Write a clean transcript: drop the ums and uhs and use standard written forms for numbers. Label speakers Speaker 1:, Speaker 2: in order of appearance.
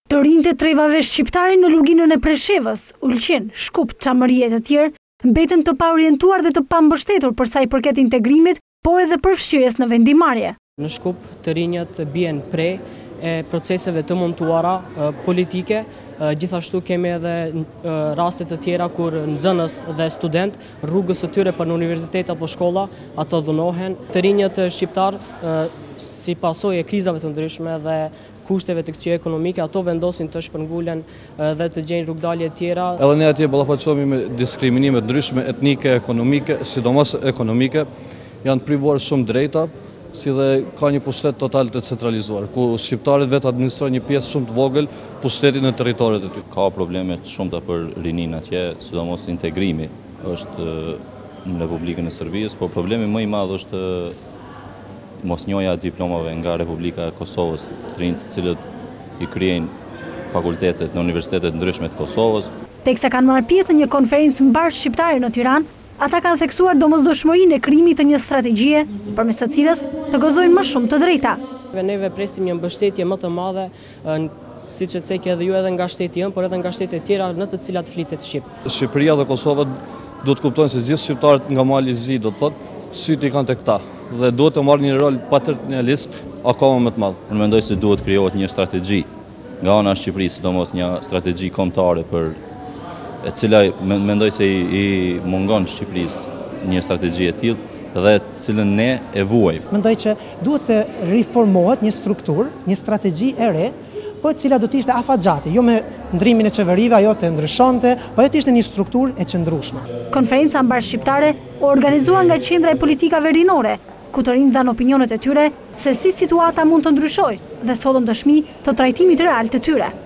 Speaker 1: Të rinjtë e trevave shqiptare në luginën e Preshevës, Ulqin, Shkup, Çamëri e të tjerë, mbeten të paorientuar dhe të pambështetur për sa i përket integrimit, por edhe përfshirjes në vendimarrje.
Speaker 2: Në Shkup të rinjët bien pre e proceseve të montuara politike, gjithashtu kemi edhe raste të tjera kur nxënës dhe student rrugës së tyre për në universitet apo shkolla ato dhunohen. Të rinjët shqiptar si pasojë e krizave të ndryshme dhe kushteve të këqija ekonomike, ato vendosin të shpërngulen dhe të gjejnë rrugdalje tjera.
Speaker 3: Edhe ne atje ballafaqohemi me diskriminime të ndryshme etnike, ekonomike, sidomos ekonomike, janë privuar shumë drejta, si dhe ka një pushtet total të centralizuar, ku shqiptarët vetë administrojnë një pjesë shumë të vogël pushtetin në territoret e tyre.
Speaker 4: Ka probleme të shumta për rinin atje, sidomos integrimi është në Republikën e Serbisë, por problemi më i madh është mosnjoja e diplomave nga Republika e Kosovës, të rinjt të cilët i krijojnë fakultetet në universitetet ndryshme të Kosovës.
Speaker 1: Teksa kanë marrë pjesë në një konferencë mbarë shqiptare në Tiranë, ata kanë theksuar domosdoshmërinë e krijimit të një strategjie, përmes së cilës të gëzojnë më shumë të drejta.
Speaker 2: Neve presim një mbështetje më të madhe, siç e cekë edhe ju, edhe nga shteti ynë, por edhe nga shtete tjera në të cilat flitet shqip.
Speaker 3: Shqipëria dhe Kosova duhet të kuptojnë se gjithë shqiptarët nga mali i zi do të thotë, sytë i kanë tek ta dhe duhet të marrë një rol paternalist akoma më të madh.
Speaker 4: Unë mendoj se duhet krijohet një strategji nga ana e Shqipërisë, sidomos një strategji kombëtare për e cila mendoj se i mungon Shqipërisë një strategji e tillë dhe cilën ne e vuajmë.
Speaker 5: Mendoj që duhet të riformohet një strukturë, një strategji e re, por e cila do të ishte afatgjati, jo me ndrimin e qeverive, ajo të ndryshonte, po ajo të ishte një strukturë e qëndrueshme.
Speaker 1: Konferenca mbar shqiptare u organizua nga Qendra e Politikave Rinore, ku të rinjtë dhanë opinionet e tyre se si situata mund të ndryshojë dhe sodën dëshmi të trajtimit real të tyre.